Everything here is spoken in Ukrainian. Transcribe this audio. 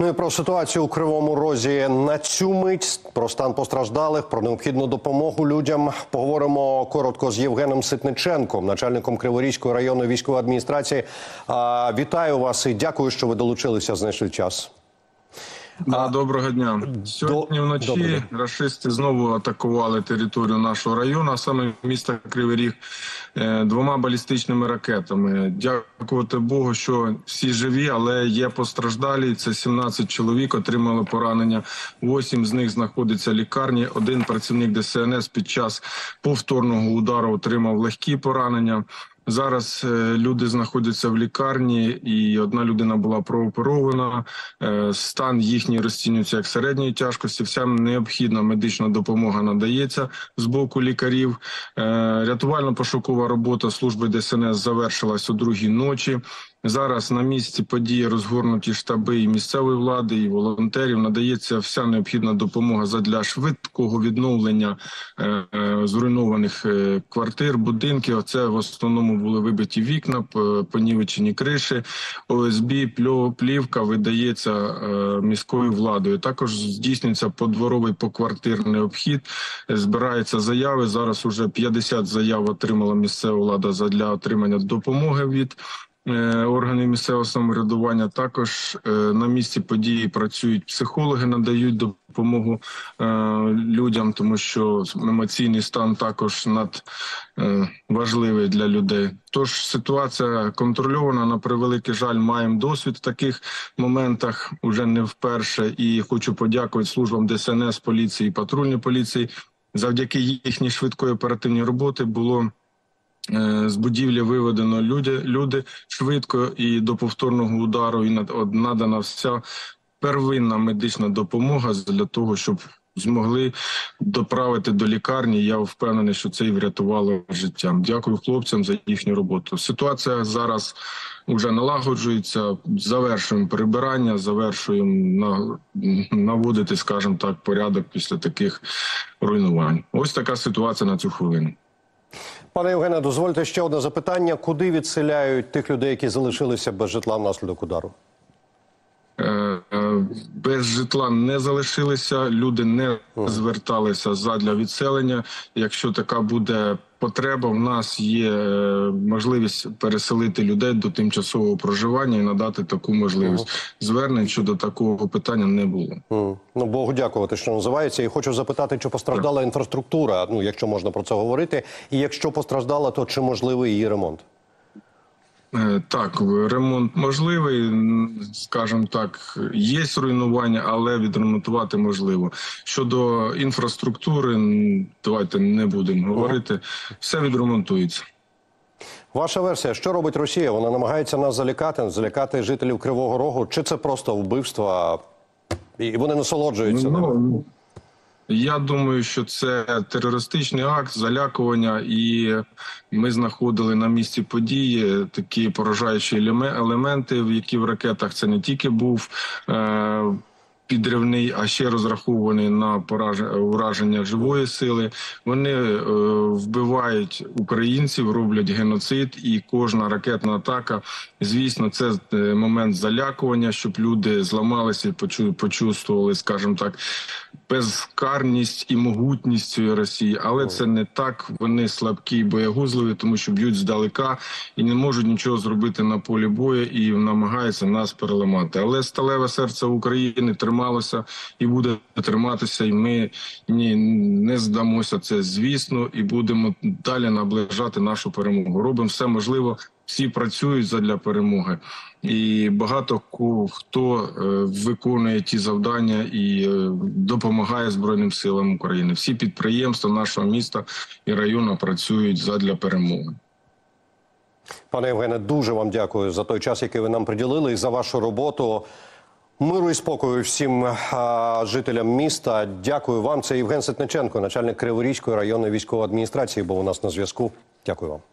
Ну і про ситуацію у Кривому Розі на цю мить, про стан постраждалих, про необхідну допомогу людям поговоримо коротко з Євгеном Ситниченком, начальником Криворізької районної військової адміністрації. Вітаю вас і дякую, що ви долучилися, знайшли час. Доброго дня. Сьогодні вночі рашисти знову атакували територію нашого району, а саме міста Кривий Ріг, 2 балістичними ракетами. Дякувати Богу, що всі живі, але є постраждалі. Це 17 чоловік отримали поранення, 8 з них знаходяться в лікарні. 1 працівник ДСНС під час повторного удару отримав легкі поранення. Зараз люди знаходяться в лікарні, і 1 людина була прооперована. Стан їхній розцінюється як середньої тяжкості. Вся необхідна медична допомога надається з боку лікарів. Рятувально-пошукова робота служби ДСНС завершилась о 2-й ночі. Зараз на місці події розгорнуті штаби і місцевої влади, і волонтерів. Надається вся необхідна допомога задля швидкого відновлення зруйнованих квартир, будинків. Це в основному були вибиті вікна, понівечені криші. ОСБ, плівка видається міською владою. Також здійснюється подворовий поквартирний обхід, збираються заяви. Зараз уже 50 заяв отримала місцева влада задля отримання допомоги від органів місцевого самоврядування. Також на місці події працюють психологи, надають допомогу людям, тому що емоційний стан також надважливий для людей. Тож ситуація контрольована, на превеликий жаль, маємо досвід в таких моментах, уже не вперше, і хочу подякувати службам ДСНС, поліції і патрульній поліції. Завдяки їхній швидкої оперативній роботи було з будівлі виведено люди швидко, і до повторного удару і надана вся первинна медична допомога для того, щоб змогли доправити до лікарні. Я впевнений, що це і врятувало життя. Дякую хлопцям за їхню роботу. Ситуація зараз вже налагоджується, завершуємо прибирання, завершуємо наводити, скажімо так, порядок після таких руйнувань. Ось така ситуація на цю хвилину. Пане Євгене, дозвольте ще одне запитання. Куди відселяють тих людей, які залишилися без житла внаслідок удару? Без житла не залишилися, люди не зверталися задля відселення. Якщо така буде потреба, в нас є можливість переселити людей до тимчасового проживання і надати таку можливість. Звернень щодо такого питання не було. Ну, Богу дякувати, що називається. І хочу запитати, чи постраждала інфраструктура, ну, якщо можна про це говорити, і якщо постраждала, то чи можливий її ремонт? Так, ремонт можливий, скажімо так, є руйнування, але відремонтувати можливо. Щодо інфраструктури, давайте не будемо говорити, все відремонтується. Ваша версія, що робить Росія? Вона намагається нас залякати жителів Кривого Рогу? Чи це просто вбивство, і вони насолоджуються? Я думаю, що це терористичний акт, залякування, і ми знаходили на місці події такі поражаючі елементи, які в ракетах це не тільки був підривний, а ще розрахований на ураження живої сили. Вони вбивають українців, роблять геноцид, і кожна ракетна атака, звісно, це момент залякування, щоб люди зламалися і почувствували, скажімо так, безкарність і могутність цієї Росії. Але це не так, вони слабкі і боягузливі, тому що б'ють здалека і не можуть нічого зробити на полі бою і намагаються нас переламати. Але сталеве серце України трималося і буде триматися, і ми не здамося, це звісно, і будемо далі наближати нашу перемогу. Робимо все можливе, всі працюють задля перемоги. І багато хто виконує ті завдання і допомагає Збройним силам України. Всі підприємства нашого міста і району працюють задля перемоги. Пане Євгене, дуже вам дякую за той час, який ви нам приділили, і за вашу роботу. Миру і спокою всім жителям міста. Дякую вам. Це Євген Ситниченко, начальник Криворізької районної військової адміністрації, був у нас на зв'язку. Дякую вам.